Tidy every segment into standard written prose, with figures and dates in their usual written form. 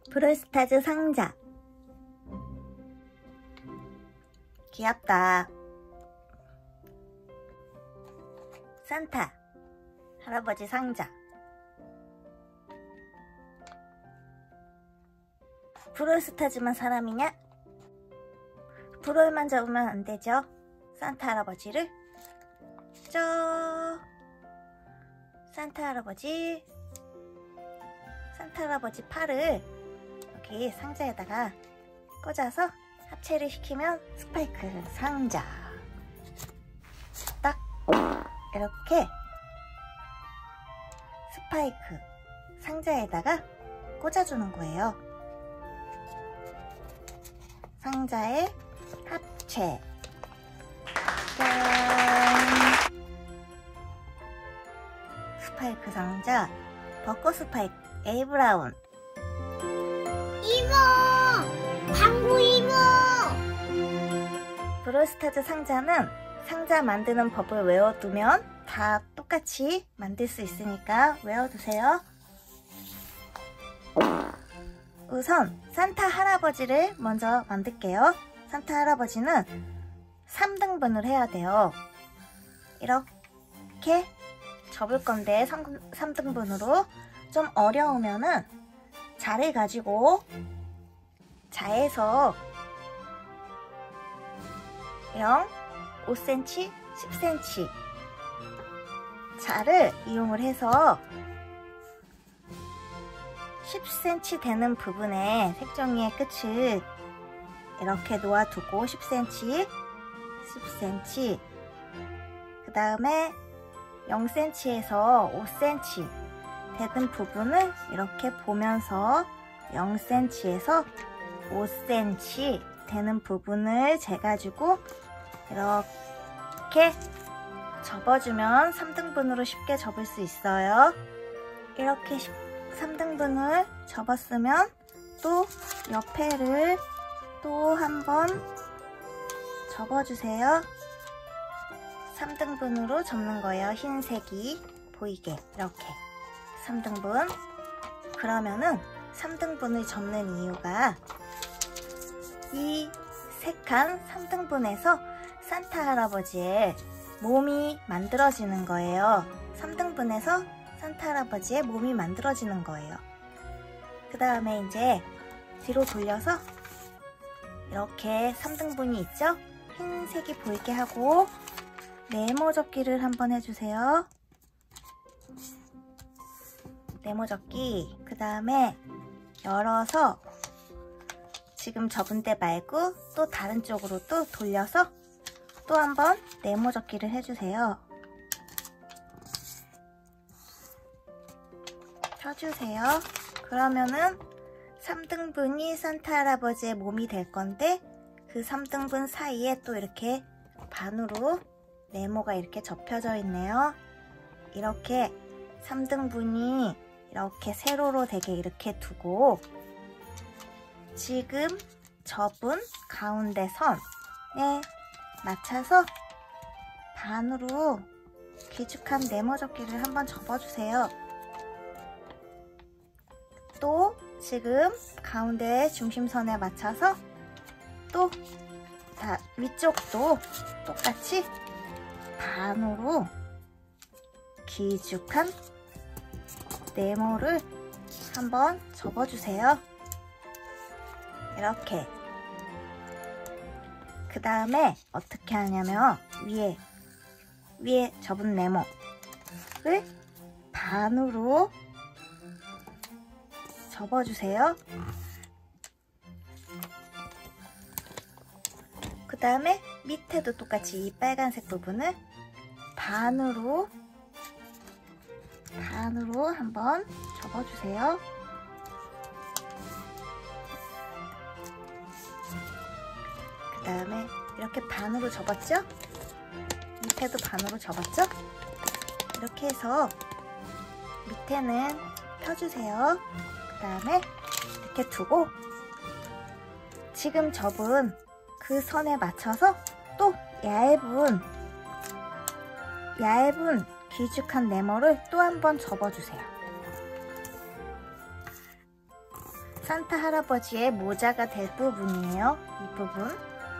브롤스타즈 상자. 귀엽다. 산타 할아버지 상자. 브롤스타즈만 사람이냐? 브롤만 잡으면 안 되죠. 산타 할아버지를 산타 할아버지 팔을 여기 상자에다가 꽂아서 합체를 시키면 스파이크 상자. 딱 이렇게 스파이크 상자에다가 꽂아주는 거예요. 상자에 합체. 짠! 스파이크 상자, 벚꽃 스파이크 A 브라운. 이모! 방구 이모! 브롤스타즈 상자는 상자 만드는 법을 외워두면 다 똑같이 만들 수 있으니까 외워두세요. 우선 산타 할아버지를 먼저 만들게요. 산타 할아버지는 3등분을 해야 돼요. 이렇게 접을 건데 3등분으로 좀 어려우면은 자를 가지고 자에서 0, 5cm, 10cm 자를 이용을 해서 10cm 되는 부분에 색종이의 끝을 이렇게 놓아두고 10cm, 10cm 그 다음에 0cm에서 5cm 되는 부분을 이렇게 보면서 0cm에서 5cm 되는 부분을 재가지고 이렇게 접어주면 3등분으로 쉽게 접을 수 있어요. 이렇게 3등분을 접었으면 또 옆에를 또 한번 접어주세요. 3등분으로 접는 거예요. 흰색이 보이게 이렇게 3등분. 그러면은 3등분을 접는 이유가 이 색한 3등분에서 산타 할아버지의 몸이 만들어지는 거예요. 3등분에서 산타 할아버지의 몸이 만들어지는 거예요. 그 다음에 이제 뒤로 돌려서 이렇게 3등분이 있죠? 흰색이 보이게 하고 네모 접기를 한번 해주세요. 네모 접기. 그 다음에 열어서 지금 접은 데 말고 또 다른 쪽으로 또 돌려서 또 한번 네모 접기를 해주세요. 펴주세요. 그러면은 3등분이 산타 할아버지의 몸이 될 건데 그 3등분 사이에 또 이렇게 반으로 네모가 이렇게 접혀져 있네요. 이렇게 3등분이 이렇게 세로로 되게 이렇게 두고 지금 접은 가운데 선에 맞춰서 반으로 길쭉한 네모 접기를 한번 접어주세요. 또 지금 가운데 중심선에 맞춰서 또 위쪽도 똑같이 반으로 길쭉한 네모를 한번 접어주세요. 이렇게. 그 다음에 어떻게 하냐면 위에 접은 네모를 반으로 접어주세요. 그 다음에 밑에도 똑같이 이 빨간색 부분을 반으로 한번 접어주세요. 그 다음에 이렇게 반으로 접었죠? 밑에도 반으로 접었죠? 이렇게 해서 밑에는 펴주세요. 그 다음에 이렇게 두고 지금 접은 그 선에 맞춰서 또 얇은 길쭉한 네모를 또 한 번 접어주세요. 산타 할아버지의 모자가 될 부분이에요. 이 부분.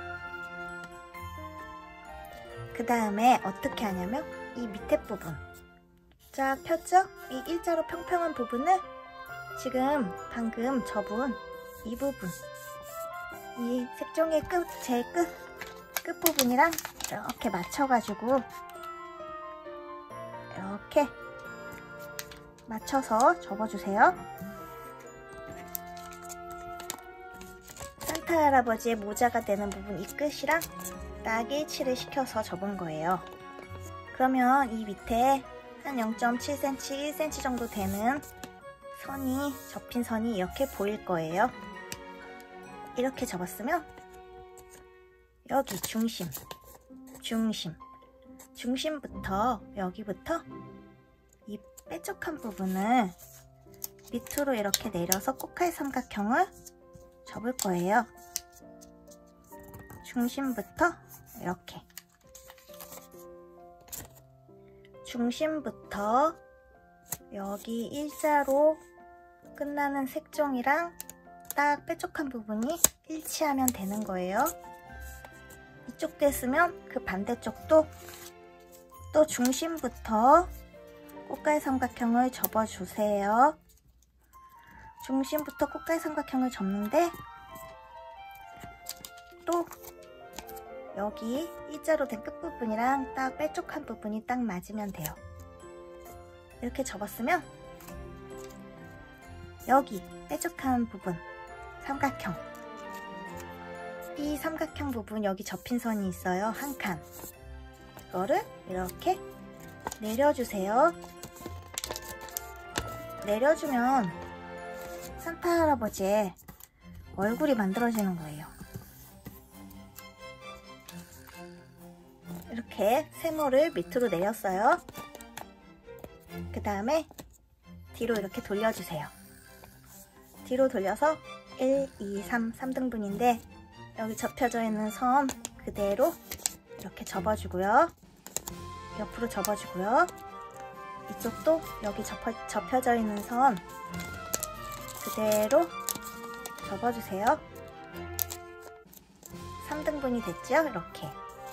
그 다음에 어떻게 하냐면 이 밑에 부분 쫙 폈죠? 이 일자로 평평한 부분을 지금 방금 접은 이 부분, 이 색종이의 제일 끝부분이랑 이렇게 맞춰가지고 이렇게 맞춰서 접어주세요. 산타 할아버지의 모자가 되는 부분 이 끝이랑 딱 일치를 시켜서 접은 거예요. 그러면 이 밑에 한 0.7cm, 1cm 정도 되는 선이, 접힌 선이 이렇게 보일 거예요. 이렇게 접었으면 여기 중심부터 여기부터 이 뾰족한 부분을 밑으로 이렇게 내려서 꽃갈 삼각형을 접을 거예요. 중심부터 이렇게 중심부터 여기 일자로 끝나는 색종이랑 딱 뾰족한 부분이 일치하면 되는 거예요. 이쪽 됐으면 그 반대쪽도 또 중심부터 꽃갈 삼각형을 접어주세요. 중심부터 꽃갈 삼각형을 접는데 또 여기 일자로 된 끝부분이랑 딱 뾰족한 부분이 딱 맞으면 돼요. 이렇게 접었으면 여기 뾰족한 부분 삼각형, 이 삼각형 부분 여기 접힌 선이 있어요. 한 칸. 이거를 이렇게 내려주세요. 내려주면 산타 할아버지의 얼굴이 만들어지는 거예요. 이렇게 세모를 밑으로 내렸어요. 그 다음에 뒤로 이렇게 돌려주세요. 뒤로 돌려서 1, 2, 3등분인데 여기 접혀져 있는 선 그대로 이렇게 접어주고요. 옆으로 접어주고요. 이쪽도 여기 접혀져 있는 선 그대로 접어주세요. 3등분이 됐죠? 이렇게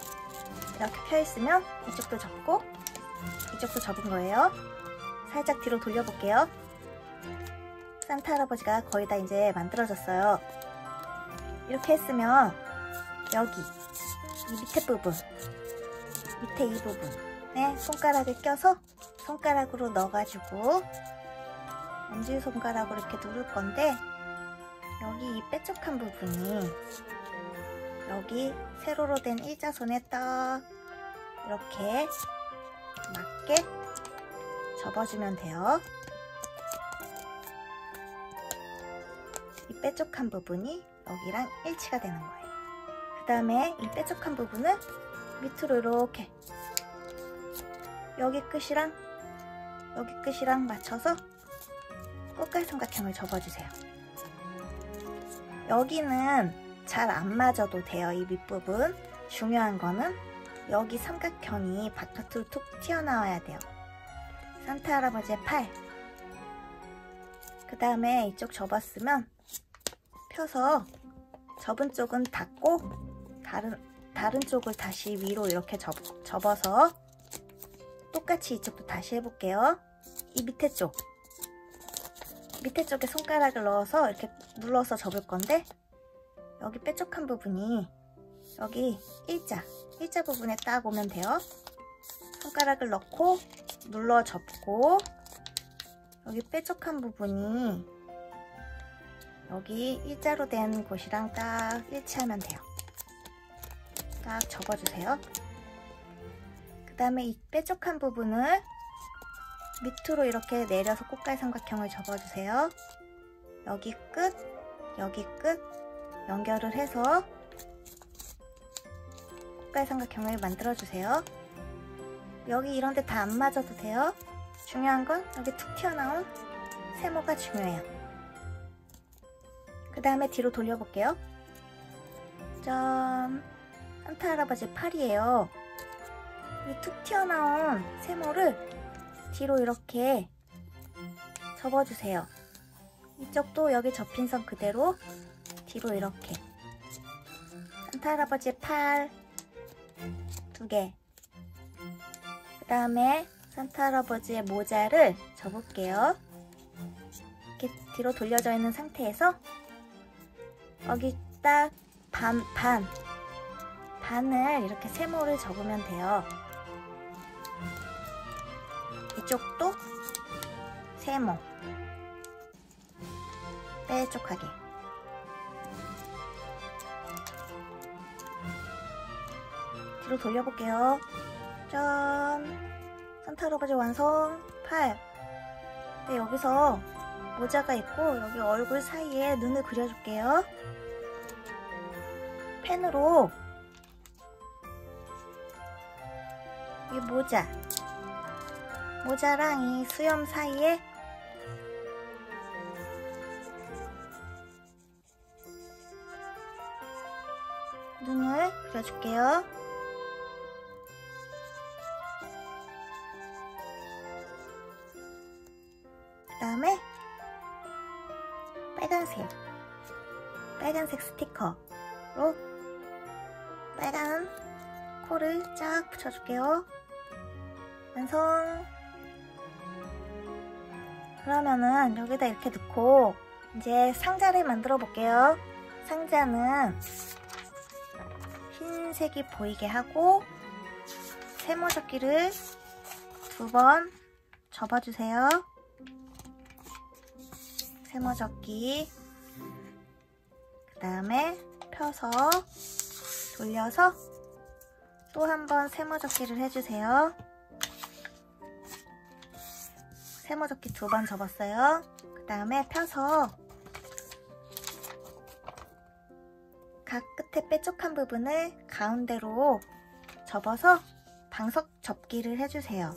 펴있으면 이쪽도 접고 이쪽도 접은 거예요. 살짝 뒤로 돌려볼게요. 산타 할아버지가 거의 다 이제 만들어졌어요. 이렇게 했으면 여기 이 밑에 부분, 밑에 이 부분에 손가락을 껴서 손가락으로 넣어가지고 엄지손가락으로 이렇게 누를 건데 여기 이 뾰족한 부분이 여기 세로로 된 일자선에 딱 이렇게 맞게 접어주면 돼요. 이 뾰족한 부분이 여기랑 일치가 되는 거예요. 그 다음에 이 뾰족한 부분을 밑으로 이렇게 여기 끝이랑 맞춰서 꽃갈 삼각형을 접어주세요. 여기는 잘 안 맞아도 돼요. 이 밑부분. 중요한 거는 여기 삼각형이 바깥으로 툭 튀어나와야 돼요. 산타 할아버지의 팔. 그 다음에 이쪽 접었으면 펴서 접은 쪽은 닫고 다른 쪽을 다시 위로 이렇게 접어서 똑같이 이쪽도 다시 해볼게요. 이 밑에 쪽에 손가락을 넣어서 이렇게 눌러서 접을 건데 여기 뾰족한 부분이 여기 일자 부분에 딱 오면 돼요. 손가락을 넣고 눌러 접고 여기 뾰족한 부분이 여기 일자로 된 곳이랑 딱 일치하면 돼요. 딱 접어주세요. 그 다음에 이 뾰족한 부분을 밑으로 이렇게 내려서 꽃갈 삼각형을 접어주세요. 여기 끝 연결을 해서 꽃갈 삼각형을 만들어주세요. 여기 이런데 다 안 맞아도 돼요. 중요한 건 여기 툭 튀어나온 세모가 중요해요. 그 다음에 뒤로 돌려볼게요. 짠! 산타 할아버지 팔이에요. 이 툭 튀어나온 세모를 뒤로 이렇게 접어주세요. 이쪽도 여기 접힌 선 그대로 뒤로 이렇게. 산타 할아버지 팔 2개. 그 다음에 산타 할아버지의 모자를 접을게요. 이렇게 뒤로 돌려져 있는 상태에서 여기 딱 반을 이렇게 세모를 접으면 돼요. 이쪽도 세모 빼쪽하게. 뒤로 돌려볼게요. 짠! 산타 할아버지 완성! 팔. 네, 여기서 모자가 있고 여기 얼굴 사이에 눈을 그려줄게요. 펜으로 이 모자랑 이 수염 사이에 눈을 그려줄게요. 그 다음에 빨간색 스티커로 빨간 코를 쫙 붙여줄게요. 완성! 그러면은 여기다 이렇게 넣고 이제 상자를 만들어 볼게요. 상자는 흰색이 보이게 하고 세모접기를 2번 접어주세요. 세모접기. 그 다음에 펴서 돌려서 또 한 번 세모접기를 해주세요. 세모접기 2번 접었어요. 그 다음에 펴서 각 끝에 빼쪽한 부분을 가운데로 접어서 방석 접기를 해주세요.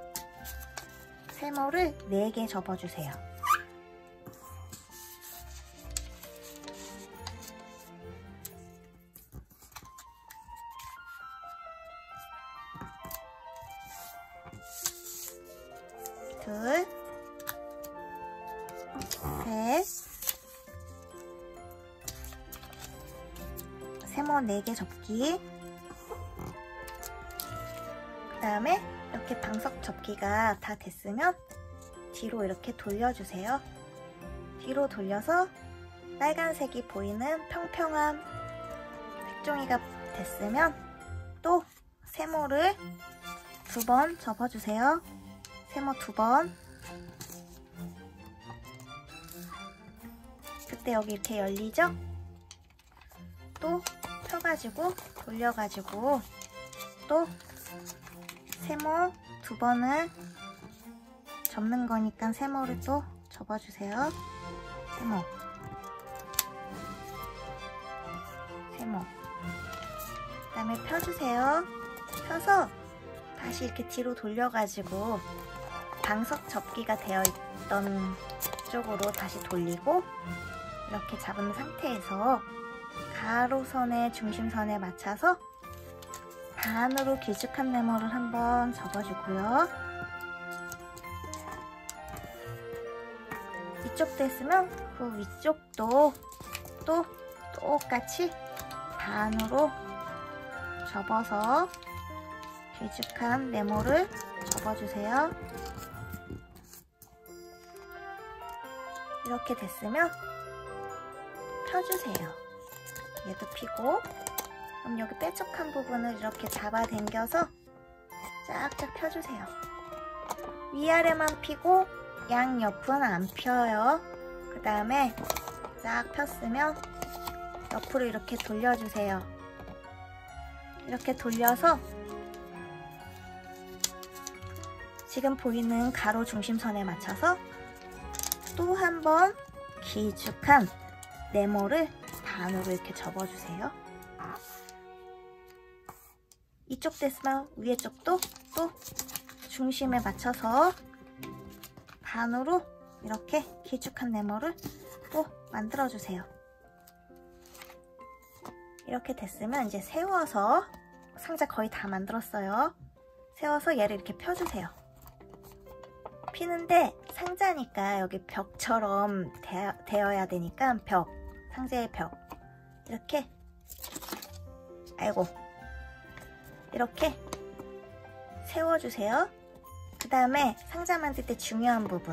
세모를 4개 접어주세요. 둘, 셋, 세모 4개 접기. 그 다음에 이렇게 방석 접기가 다 됐으면 뒤로 이렇게 돌려주세요. 뒤로 돌려서 빨간색이 보이는 평평한 색종이가 됐으면 또 세모를 2번 접어주세요. 세모 2번. 그때 여기 이렇게 열리죠? 또 펴가지고 돌려가지고 또 세모 2번을 접는 거니까 세모를 또 접어주세요. 세모 그 다음에 펴주세요. 펴서 다시 이렇게 뒤로 돌려가지고 방석 접기가 되어 있던 쪽으로 다시 돌리고 이렇게 잡은 상태에서 가로선의 중심선에 맞춰서 반으로 길쭉한 네모를 한번 접어주고요. 이쪽도 했으면 그 위쪽도 또 똑같이 반으로 접어서 길쭉한 네모를 접어주세요. 이렇게 됐으면 펴주세요. 얘도 피고, 그럼 여기 빼쪽한 부분을 이렇게 잡아당겨서 쫙쫙 펴주세요. 위아래만 피고 양옆은 안 펴요. 그 다음에 쫙 폈으면 옆으로 이렇게 돌려주세요. 이렇게 돌려서 지금 보이는 가로 중심선에 맞춰서 또 한 번 길쭉한 네모를 반으로 이렇게 접어주세요. 이쪽 됐으면 위에 쪽도 또 중심에 맞춰서 반으로 이렇게 길쭉한 네모를 또 만들어주세요. 이렇게 됐으면 이제 세워서, 상자 거의 다 만들었어요. 세워서 얘를 이렇게 펴주세요. 피는데 상자니까 여기 벽처럼 되어야 되니까 상자의 벽 이렇게 이렇게 세워주세요. 그 다음에 상자 만들 때 중요한 부분,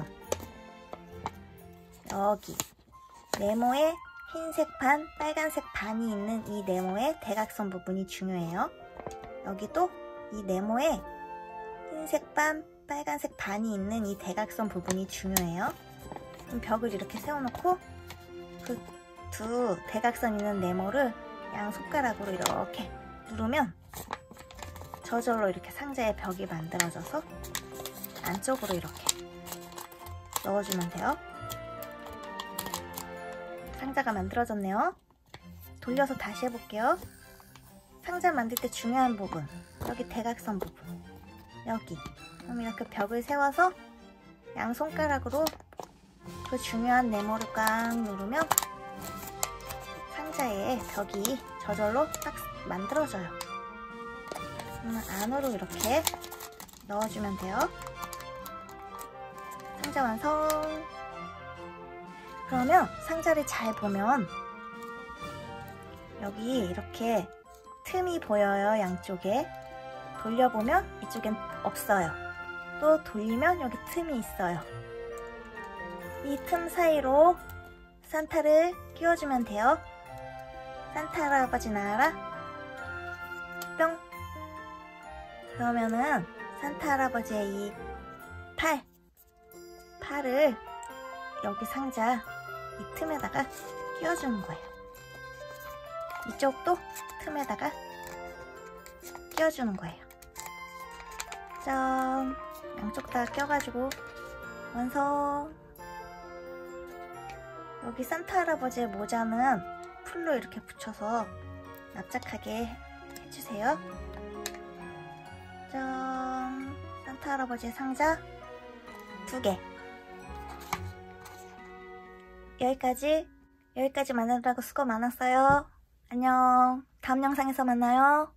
여기 네모에 흰색 반, 빨간색 반이 있는 이 네모의 대각선 부분이 중요해요. 여기도 이 네모에 흰색 반, 빨간색 반이 있는 이 대각선 부분이 중요해요. 그럼 벽을 이렇게 세워놓고 그 두 대각선 있는 네모를 양 손가락으로 이렇게 누르면 저절로 이렇게 상자의 벽이 만들어져서 안쪽으로 이렇게 넣어주면 돼요. 상자가 만들어졌네요. 돌려서 다시 해볼게요. 상자 만들 때 중요한 부분, 여기 대각선 부분, 여기. 그럼 이렇게 벽을 세워서 양 손가락으로 그 중요한 네모를 꽉 누르면 상자에 벽이 저절로 딱 만들어져요. 안으로 이렇게 넣어주면 돼요. 상자 완성! 그러면 상자를 잘 보면 여기 이렇게 틈이 보여요. 양쪽에. 돌려보면 이쪽엔 없어요. 또 돌리면 여기 틈이 있어요. 이 틈 사이로 산타를 끼워주면 돼요. 산타 할아버지 나와라. 뿅! 그러면은 산타 할아버지의 이 팔을 여기 상자 이 틈에다가 끼워주는 거예요. 이쪽도 틈에다가 끼워주는 거예요. 짠! 양쪽 다 껴가지고 완성! 여기 산타 할아버지의 모자는 풀로 이렇게 붙여서 납작하게 해주세요. 짠! 산타 할아버지의 상자 2개. 여기까지 만드느라고 수고 많았어요. 안녕. 다음 영상에서 만나요.